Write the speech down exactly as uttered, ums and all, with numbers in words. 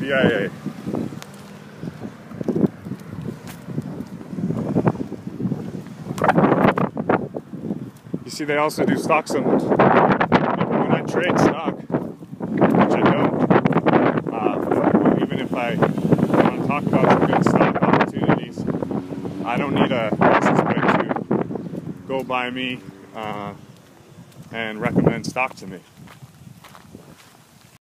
B I A. You see, they also do stock symbols. When I trade stock, which I don't, uh, even if I want to talk about some good stock opportunities, I don't need a license plate to go by me uh, and recommend stock to me.